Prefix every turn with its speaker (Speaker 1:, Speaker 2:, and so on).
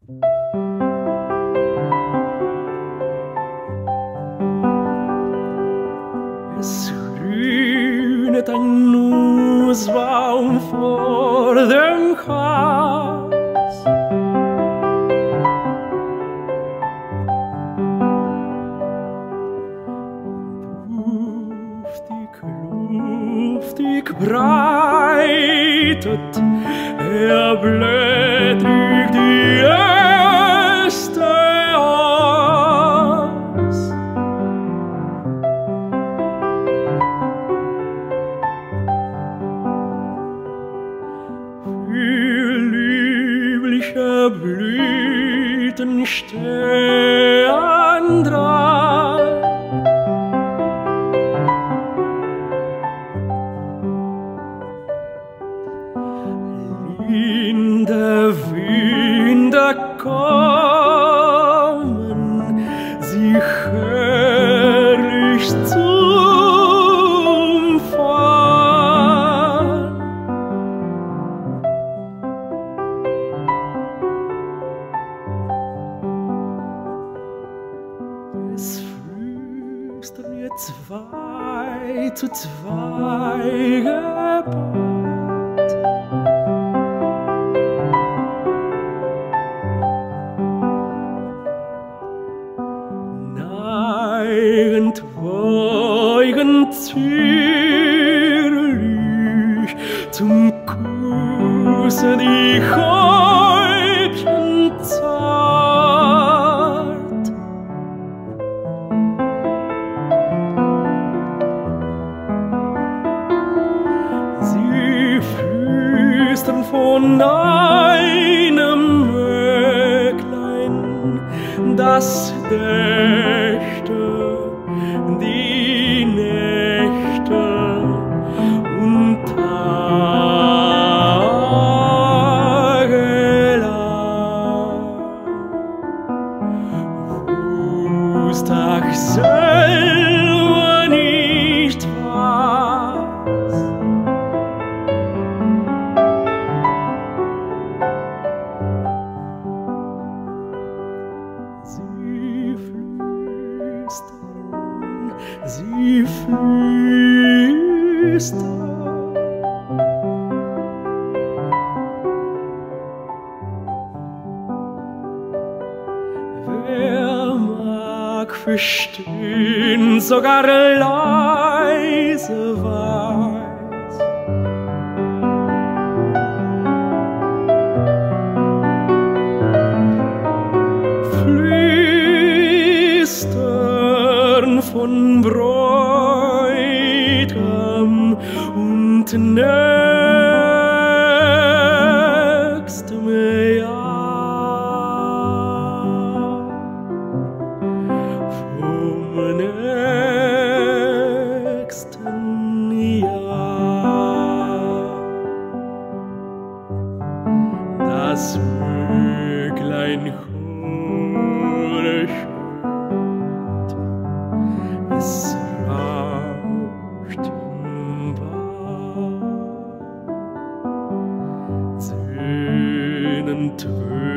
Speaker 1: Es grünet ein Nussbaum vor dem Haus. Duftig breitet blättrig die Äste aus. Viel liebliche Blüten stehen dran. In der Winde kommen sie herrlich zum Fahren. Es flüstern mir zwei zu zwei gepaart. Neigend, beugend, zierlich zum Kusse die Häubchen zart. Sie flüstern von einem Möcklein, das dächte die Nächte und Tage lang. Wusste ich selber nicht was. Sie flüstern. Wer mag verstehen, sogar leise weiß, flüstern von Bräutigam und nächstem Jahr, vom nächsten Jahr. Das Möglein horcht, es rauscht im Bad, Söhnen